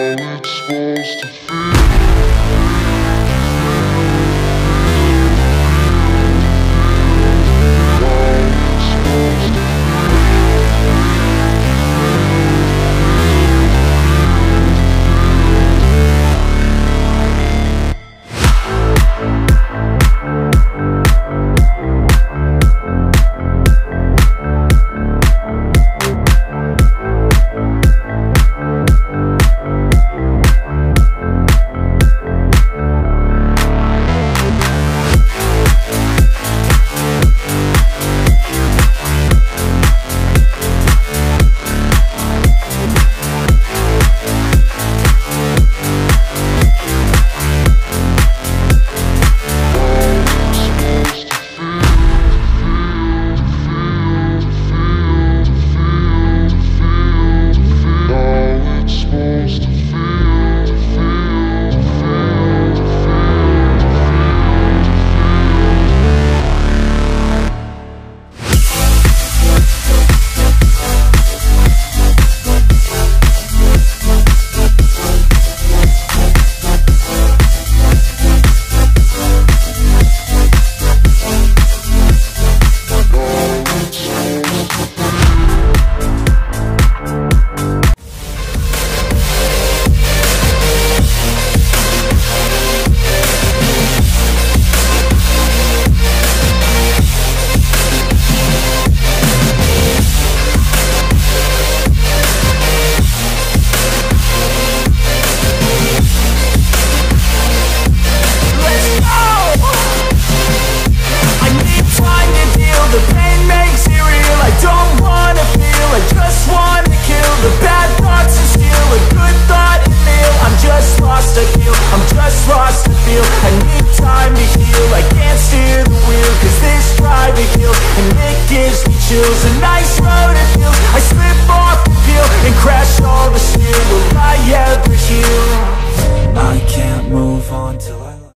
it's supposed to feel. I'm just lost to feel. I need time to heal. I can't steer the wheel, cause this driving kills, and it gives me chills. And I